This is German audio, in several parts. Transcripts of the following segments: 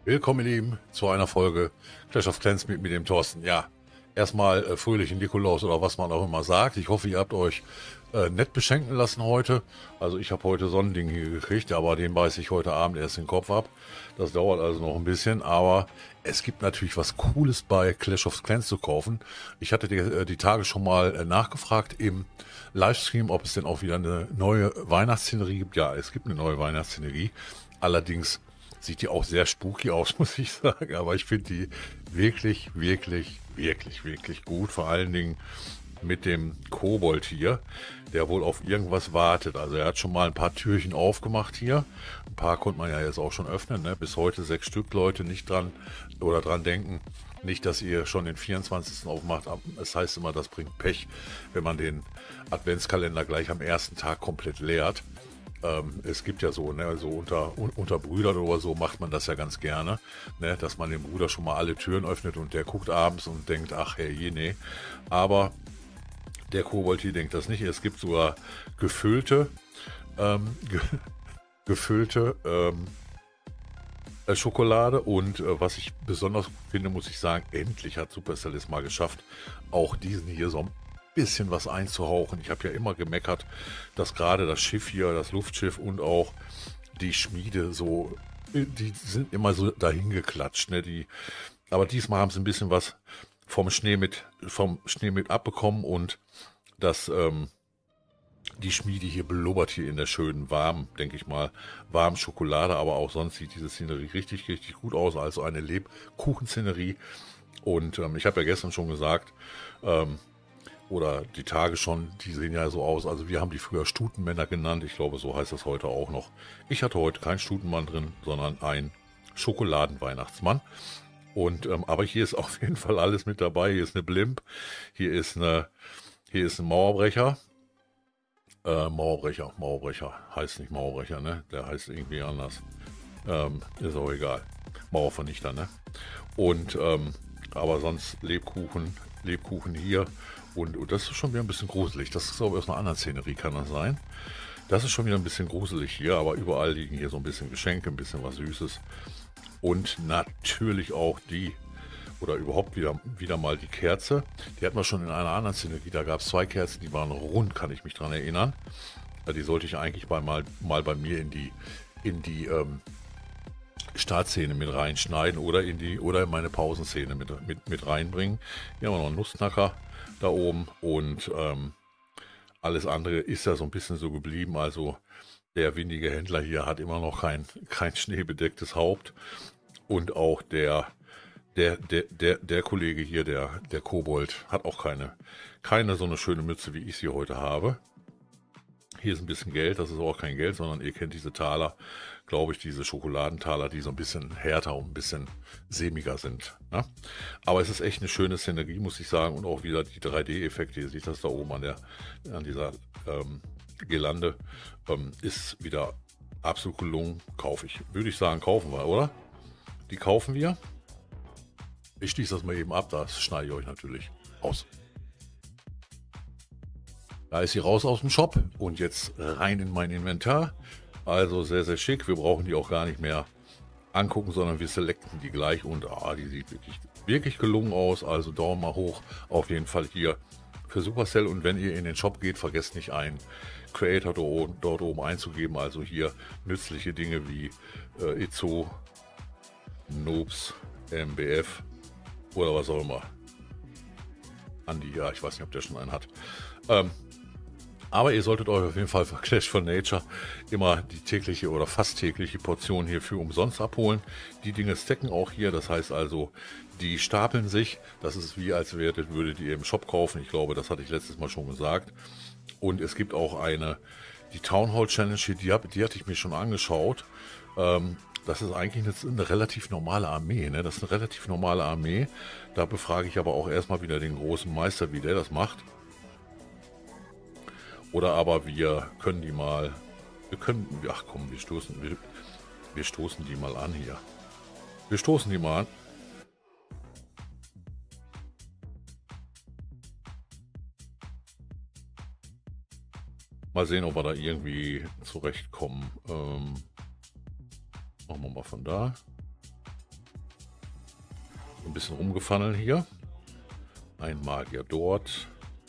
Willkommen, ihr Lieben, zu einer Folge Clash of Clans mit dem Thorsten. Ja, erstmal fröhlichen Nikolaus oder was man auch immer sagt. Ich hoffe, ihr habt euch nett beschenken lassen heute. Also ich habe heute so ein Ding hier gekriegt, aber den beiße ich heute Abend erst den Kopf ab. Das dauert also noch ein bisschen, aber es gibt natürlich was Cooles bei Clash of Clans zu kaufen. Ich hatte die Tage schon mal nachgefragt im Livestream, ob es denn auch wieder eine neue Weihnachtsszenerie gibt. Ja, es gibt eine neue Weihnachtsszenerie. Allerdings sieht die auch sehr spooky aus, muss ich sagen. Aber ich finde die wirklich, wirklich, wirklich, wirklich gut. Vor allen Dingen mit dem Kobold hier, der wohl auf irgendwas wartet. Also er hat schon mal ein paar Türchen aufgemacht hier. Ein paar konnte man ja jetzt auch schon öffnen. Ne? Bis heute 6 Stück, Leute, nicht dran oder dran denken. Nicht, dass ihr schon den 24. aufmacht. Es heißt immer, das bringt Pech, wenn man den Adventskalender gleich am ersten Tag komplett leert. Es gibt ja so, ne, so unter Brüdern oder so macht man das ja ganz gerne, ne, dass man dem Bruder schon mal alle Türen öffnet und der guckt abends und denkt, ach herrje, nee. Aber der Kobold hier denkt das nicht. Es gibt sogar gefüllte, ge gefüllte Schokolade und was ich besonders gut finde, muss ich sagen, endlich hat Supercell es mal geschafft, auch diesen hier so ein bisschen was einzuhauchen. Ich habe ja immer gemeckert, dass gerade das Schiff hier, das Luftschiff und auch die Schmiede so, die sind immer so dahin geklatscht, ne? Aber diesmal haben sie ein bisschen was vom Schnee mit abbekommen und das, die Schmiede hier blubbert hier in der schönen warmen, denke ich mal, warmen Schokolade, aber auch sonst sieht diese Szenerie richtig, richtig gut aus, also eine Lebkuchenszenerie. Und ich habe ja gestern schon gesagt, oder die Tage schon, die sehen ja so aus. Also wir haben die früher Stutenmänner genannt. Ich glaube, so heißt das heute auch noch. Ich hatte heute keinen Stutenmann drin, sondern einen Schokoladenweihnachtsmann. Und aber hier ist auf jeden Fall alles mit dabei. Hier ist eine Blimp, hier ist ein Mauerbrecher. Mauerbrecher heißt nicht Mauerbrecher, ne? Der heißt irgendwie anders. Ist auch egal. Mauervernichter, ne? Und aber sonst Lebkuchen hier. Und das ist schon wieder ein bisschen gruselig. Das ist aber aus einer anderen Szenerie, kann das sein. Das ist schon wieder ein bisschen gruselig hier, aber überall liegen hier so ein bisschen Geschenke, ein bisschen was Süßes. Und natürlich auch oder überhaupt wieder mal die Kerze. Die hatten wir schon in einer anderen Szenerie. Da gab es 2 Kerzen, die waren rund, kann ich mich dran erinnern. Die sollte ich eigentlich mal bei mir in die Startszene mit reinschneiden oder in meine Pausenszene mit reinbringen. Hier haben wir noch einen Nussknacker da oben und alles andere ist ja so ein bisschen so geblieben. Also der windige Händler hier hat immer noch kein schneebedecktes Haupt und auch der Kollege hier, der Kobold, hat auch keine so eine schöne Mütze, wie ich sie heute habe. Hier ist ein bisschen Geld, das ist auch kein Geld, sondern ihr kennt diese Taler, glaube ich, diese Schokoladentaler, die so ein bisschen härter und ein bisschen sämiger sind. Ne? Aber es ist echt eine schöne Szenerie, muss ich sagen, und auch wieder die 3D-Effekte. Ihr seht das da oben an dieser Girlande, ist wieder absolut gelungen. Kaufe ich. Würde ich sagen, kaufen wir, oder? Die kaufen wir. Ich schließe das mal eben ab, das schneide ich euch natürlich aus. Da ist sie raus aus dem Shop und jetzt rein in mein Inventar. Also sehr, sehr schick. Wir brauchen die auch gar nicht mehr angucken, sondern wir selecten die gleich und die sieht wirklich, wirklich gelungen aus. Also Daumen mal hoch auf jeden Fall hier für Supercell. Und wenn ihr in den Shop geht, vergesst nicht einen Creator dort oben einzugeben. Also hier nützliche Dinge wie Itzo, Noobs, MBF oder was auch immer. Andi, ja, ich weiß nicht, ob der schon einen hat. Aber ihr solltet euch auf jeden Fall für Clash for Nature immer die tägliche oder fast tägliche Portion hier für umsonst abholen. Die Dinge stacken auch hier, das heißt also, die stapeln sich. Das ist wie, als würdet ihr im Shop kaufen. Ich glaube, das hatte ich letztes Mal schon gesagt. Und es gibt auch die Town Hall Challenge hier, die hatte ich mir schon angeschaut. Das ist eigentlich eine relativ normale Armee, ne? Das ist eine relativ normale Armee. Da befrage ich aber auch erstmal wieder den großen Meister, wie der das macht. Oder aber wir stoßen die mal an hier. Wir stoßen die mal an. Mal sehen, ob wir da irgendwie zurechtkommen. Machen wir mal von da. Ein bisschen rumgefunnelt hier. Ein Magier dort.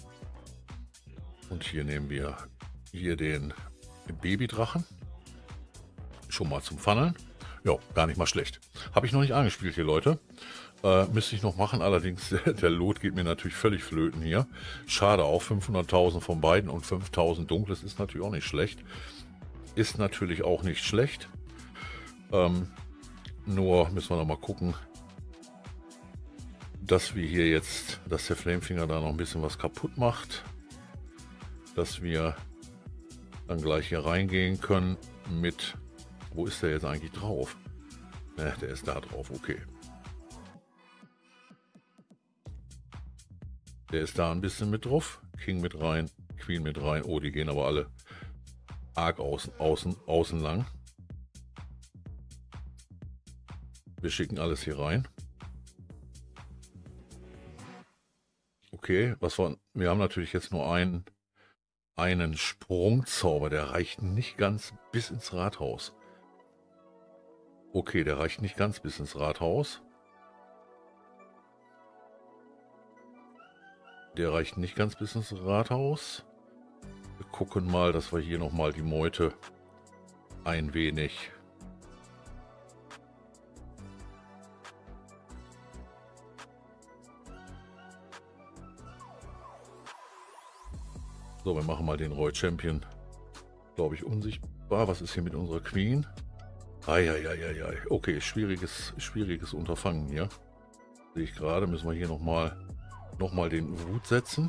Und hier nehmen wir hier den Babydrachen. Schon mal zum Funneln. Ja, gar nicht mal schlecht. Habe ich noch nicht angespielt hier, Leute. Müsste ich noch machen, allerdings der Lot geht mir natürlich völlig flöten hier. Schade auch, 500.000 von beiden und 5.000 dunkles ist natürlich auch nicht schlecht. Ist natürlich auch nicht schlecht. Nur müssen wir noch mal gucken, dass wir hier jetzt, dass der Flamefinger da noch ein bisschen was kaputt macht. Dass wir dann gleich hier reingehen können mit, wo ist der jetzt eigentlich drauf? Ne, der ist da drauf, okay. Der ist da ein bisschen mit drauf. King mit rein, Queen mit rein. Oh, die gehen aber alle arg außen lang. Wir schicken alles hier rein. Okay, wir haben natürlich jetzt nur einen Sprungzauber, der reicht nicht ganz bis ins Rathaus. Okay, der reicht nicht ganz bis ins Rathaus. Der reicht nicht ganz bis ins Rathaus. Wir gucken mal, dass wir hier nochmal die Meute ein wenig so, wir machen mal den Roy Champion, glaube ich, unsichtbar. Was ist hier mit unserer Queen? Eieieiei. Okay, schwieriges Unterfangen hier. Sehe ich gerade, müssen wir hier nochmal den Wut setzen.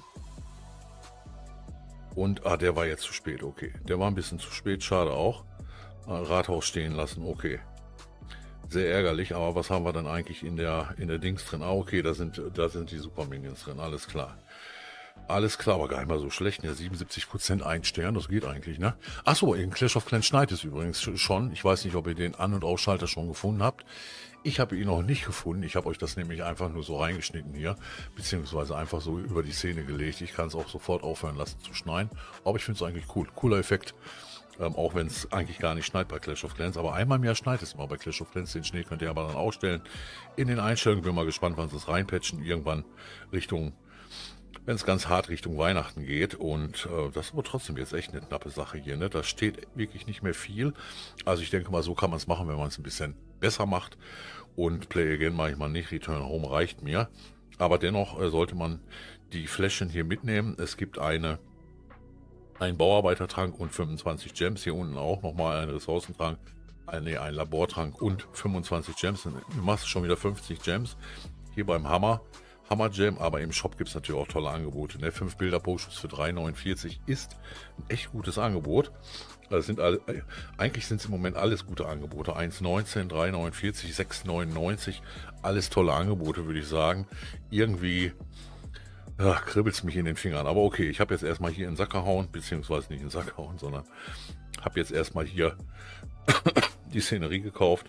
Und, der war jetzt zu spät, okay. Der war ein bisschen zu spät, schade auch. Rathaus stehen lassen, okay. Sehr ärgerlich, aber was haben wir dann eigentlich in der Dings drin? Okay, da sind die Super Minions drin, alles klar. Alles klar, aber gar nicht mal so schlecht. Ja, 77% ein Stern, das geht eigentlich, ne? Achso, in Clash of Clans schneit es übrigens schon. Ich weiß nicht, ob ihr den An- und Ausschalter schon gefunden habt. Ich habe ihn noch nicht gefunden. Ich habe euch das nämlich einfach nur so reingeschnitten hier, beziehungsweise einfach so über die Szene gelegt. Ich kann es auch sofort aufhören lassen zu schneien. Aber ich finde es eigentlich cool. Cooler Effekt. Auch wenn es eigentlich gar nicht schneit bei Clash of Clans. Aber einmal im Jahr schneit es immer bei Clash of Clans. Den Schnee könnt ihr aber dann ausstellen. In den Einstellungen bin mal gespannt, wann sie es reinpatchen. Irgendwann wenn es ganz hart Richtung Weihnachten geht. Und das ist aber trotzdem jetzt echt eine knappe Sache hier. Ne? Da steht wirklich nicht mehr viel. Also ich denke mal, so kann man es machen, wenn man es ein bisschen besser macht. Und Play Again mache ich mal nicht. Return Home reicht mir. Aber dennoch sollte man die Fläschchen hier mitnehmen. Es gibt einen Bauarbeitertrank und 25 Gems. Hier unten auch nochmal ein Ressourcentrank. Ein Labortrank und 25 Gems. Du machst schon wieder 50 Gems. Hier beim Hammer Gem, aber im Shop gibt es natürlich auch tolle Angebote. Ne? 5 Bilder Potions für 3,49 ist ein echt gutes Angebot. Eigentlich sind es im Moment alles gute Angebote. 1,19, 3,49, 6,99. Alles tolle Angebote, würde ich sagen. Irgendwie kribbelt es mich in den Fingern. Aber okay, ich habe jetzt erstmal hier in den Sack gehauen, beziehungsweise nicht in den Sack gehauen, sondern habe jetzt erstmal hier die Szenerie gekauft.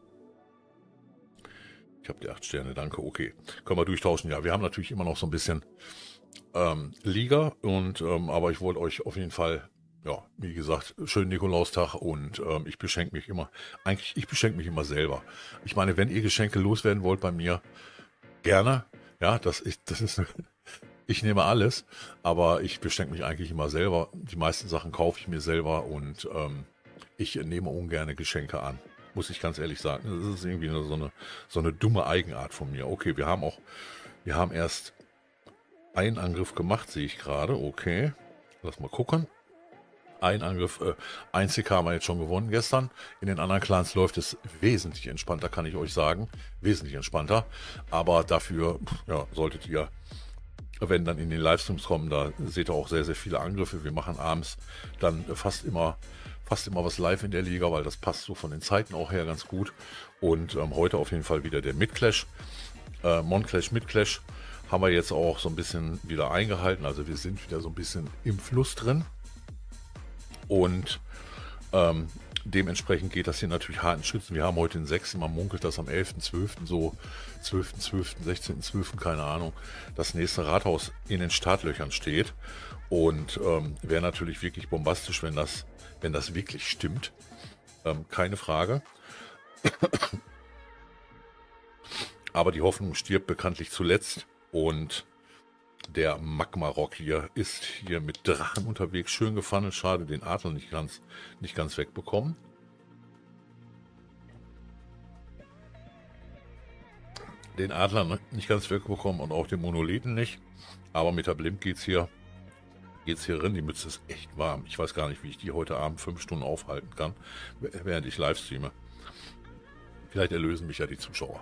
Ich habe die 8 Sterne, danke, okay. Können wir durchtauschen. Ja, wir haben natürlich immer noch so ein bisschen Liga. Aber ich wollte euch auf jeden Fall, ja, wie gesagt, schönen Nikolaustag. Und ich beschenke mich immer. Ich beschenke mich immer selber. Ich meine, wenn ihr Geschenke loswerden wollt bei mir, gerne. Ja, ich nehme alles. Aber ich beschenke mich eigentlich immer selber. Die meisten Sachen kaufe ich mir selber. Und ich nehme ungerne Geschenke an. Muss ich ganz ehrlich sagen. Das ist irgendwie so eine dumme Eigenart von mir. Okay, wir haben erst einen Angriff gemacht, sehe ich gerade. Okay, lass mal gucken. Ein Angriff, 1 CK haben wir jetzt schon gewonnen gestern. In den anderen Clans läuft es wesentlich entspannter, kann ich euch sagen. Wesentlich entspannter. Aber dafür, ja, solltet ihr, wenn dann in den Livestreams kommen, da seht ihr auch sehr, sehr viele Angriffe. Wir machen abends dann fast immer was live in der Liga, weil das passt so von den Zeiten auch her ganz gut. Und heute auf jeden Fall wieder der Mid-Clash. Mon-Clash, Mid-Clash haben wir jetzt auch so ein bisschen wieder eingehalten. Also wir sind wieder so ein bisschen im Fluss drin. Und dementsprechend geht das hier natürlich hart in Schritten. Wir haben heute den 6. Man munkelt das am 11.12. so 12.12., 16.12., keine Ahnung, das nächste Rathaus in den Startlöchern steht. Und wäre natürlich wirklich bombastisch, wenn das wirklich stimmt. Keine Frage. Aber die Hoffnung stirbt bekanntlich zuletzt und der Magmarock hier ist hier mit Drachen unterwegs, schön gefunnelt, schade den Adler nicht ganz wegbekommen. Den Adler nicht ganz wegbekommen und auch den Monolithen nicht, aber mit der Blimp geht's hier rein. Die Mütze ist echt warm. Ich weiß gar nicht, wie ich die heute Abend 5 Stunden aufhalten kann, während ich live streame. Vielleicht erlösen mich ja die Zuschauer.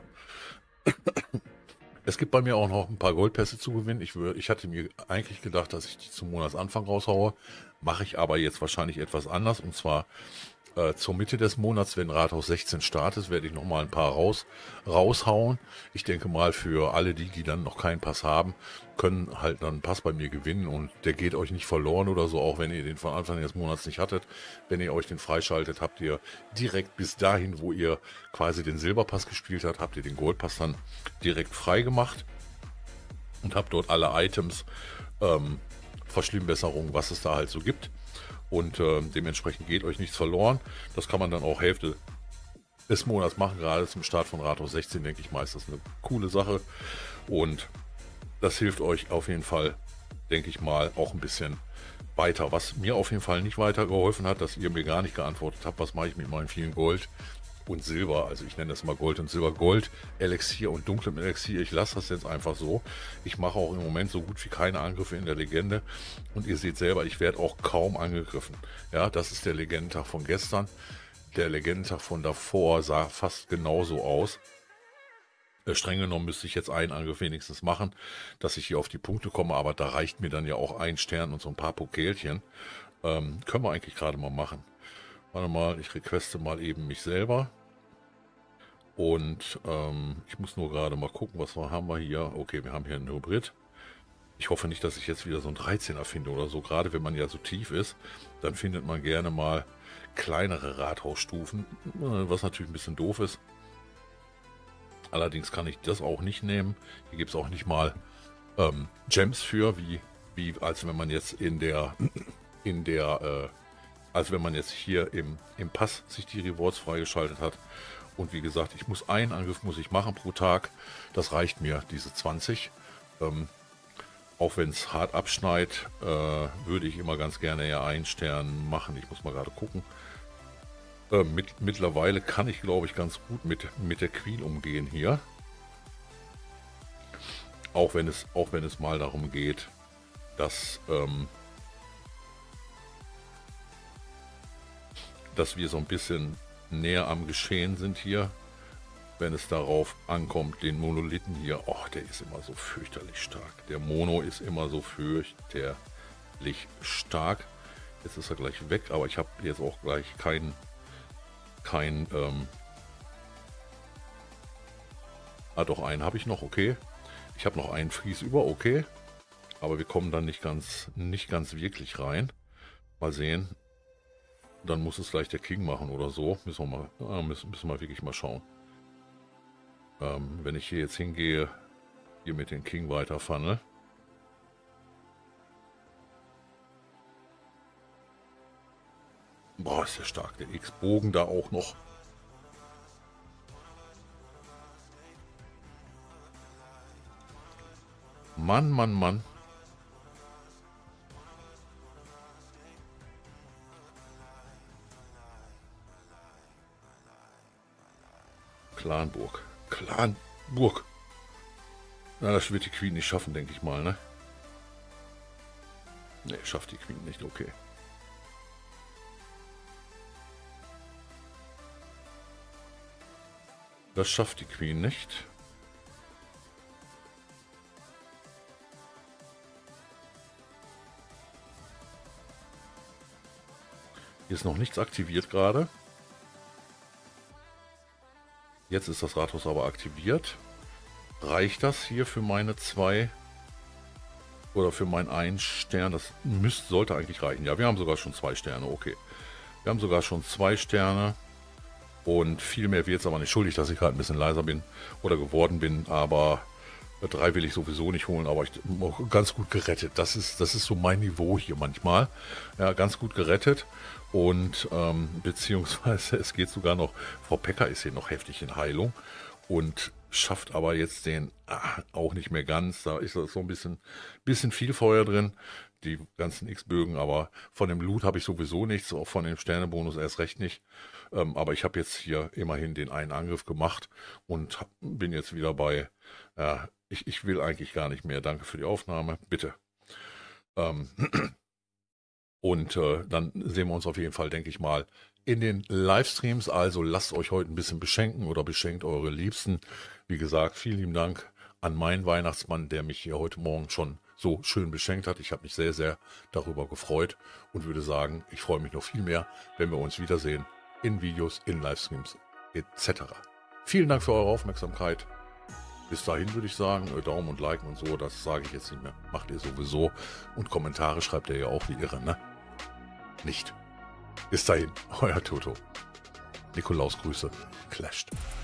Es gibt bei mir auch noch ein paar Goldpässe zu gewinnen. Ich hatte mir eigentlich gedacht, dass ich die zum Monatsanfang raushaue. Mache ich aber jetzt wahrscheinlich etwas anders. Und zwar zur Mitte des Monats, wenn Rathaus 16 startet, werde ich nochmal ein paar raushauen. Ich denke mal, für alle die dann noch keinen Pass haben, können halt dann einen Pass bei mir gewinnen. Und der geht euch nicht verloren oder so, auch wenn ihr den von Anfang des Monats nicht hattet. Wenn ihr euch den freischaltet, habt ihr direkt bis dahin, wo ihr quasi den Silberpass gespielt habt, habt ihr den Goldpass dann direkt frei gemacht. Und habt dort alle Items, Verschlimmbesserungen, was es da halt so gibt. Und dementsprechend geht euch nichts verloren. Das kann man dann auch Hälfte des Monats machen. Gerade zum Start von Rathaus 16, denke ich mal, ist das eine coole Sache. Und das hilft euch auf jeden Fall, denke ich mal, auch ein bisschen weiter. Was mir auf jeden Fall nicht weitergeholfen hat, dass ihr mir gar nicht geantwortet habt, was mache ich mit meinen vielen Gold und Silber, also ich nenne das mal Gold und Silber, Gold, Elixier und dunklem Elixier. Ich lasse das jetzt einfach so. Ich mache auch im Moment so gut wie keine Angriffe in der Legende und ihr seht selber, ich werde auch kaum angegriffen. Ja, das ist der Legendentag von gestern. Der Legendentag von davor sah fast genauso aus. Streng genommen müsste ich jetzt einen Angriff wenigstens machen, dass ich hier auf die Punkte komme, aber da reicht mir dann ja auch ein Stern und so ein paar Pokelchen. Können wir eigentlich gerade mal machen. Warte mal, ich requeste mal eben mich selber. Und ich muss nur gerade mal gucken, was haben wir hier. Okay, wir haben hier einen Hybrid. Ich hoffe nicht, dass ich jetzt wieder so einen 13er finde oder so. Gerade wenn man ja so tief ist, dann findet man gerne mal kleinere Rathausstufen, was natürlich ein bisschen doof ist. Allerdings kann ich das auch nicht nehmen. Hier gibt es auch nicht mal Gems für, wie als wenn man jetzt als wenn man jetzt hier im Pass sich die Rewards freigeschaltet hat. Und wie gesagt, einen Angriff muss ich machen pro Tag. Das reicht mir, diese 20. Auch wenn es hart abschneit, würde ich immer ganz gerne ja einen Stern machen. Ich muss mal gerade gucken. Mittlerweile kann ich, glaube ich, ganz gut mit der Queen umgehen hier. Auch wenn es mal darum geht, dass wir so ein bisschen näher am Geschehen sind hier, wenn es darauf ankommt, den Monolithen hier, der ist immer so fürchterlich stark. Der Mono ist immer so fürchterlich stark. Jetzt ist er gleich weg, aber ich habe jetzt auch gleich kein doch, einen habe ich noch, okay. Ich habe noch einen Fries über, okay. Aber wir kommen dann nicht ganz wirklich rein. Mal sehen. Dann muss es gleich der King machen oder so. Müssen wir wirklich mal schauen. Wenn ich hier jetzt hingehe, hier mit dem King weiter funnel. Boah, ist der stark. Der X-Bogen da auch noch. Mann, Mann, Mann. Clanburg. Na, das wird die Queen nicht schaffen, denke ich mal, ne? Ne, schafft die Queen nicht, okay. Das schafft die Queen nicht. Hier ist noch nichts aktiviert gerade. Jetzt ist das Rathaus aber aktiviert. Reicht das hier für meine 2 oder für meinen 1 Stern? Das sollte eigentlich reichen. Ja, wir haben sogar schon 2 Sterne. Okay. Wir haben sogar schon 2 Sterne. Und viel mehr wird es aber nicht. Schuldig, dass ich gerade ein bisschen leiser bin oder geworden bin. Aber 3 will ich sowieso nicht holen. Aber ich ganz gut gerettet. Das ist so mein Niveau hier manchmal. Ja, ganz gut gerettet. Und beziehungsweise es geht sogar noch, Frau Pecker ist hier noch heftig in Heilung. und schafft aber jetzt den auch nicht mehr ganz. Da ist so ein bisschen viel Feuer drin, die ganzen X-Bögen, aber von dem Loot habe ich sowieso nichts, auch von dem Sternebonus erst recht nicht. Aber ich habe jetzt hier immerhin den einen Angriff gemacht und bin jetzt wieder bei, ich will eigentlich gar nicht mehr. Danke für die Aufnahme, bitte. Und dann sehen wir uns auf jeden Fall, denke ich mal, in den Livestreams. Also lasst euch heute ein bisschen beschenken oder beschenkt eure Liebsten. Wie gesagt, vielen lieben Dank an meinen Weihnachtsmann, der mich hier heute Morgen schon so schön beschenkt hat. Ich habe mich sehr, sehr darüber gefreut und würde sagen, ich freue mich noch viel mehr, wenn wir uns wiedersehen in Videos, in Livestreams etc. Vielen Dank für eure Aufmerksamkeit. Bis dahin würde ich sagen, Daumen und Liken und so, das sage ich jetzt nicht mehr. Macht ihr sowieso. Und Kommentare schreibt ihr ja auch wie irre, ne? Nicht. Bis dahin, euer Toto. Nikolaus Grüße. Clasht.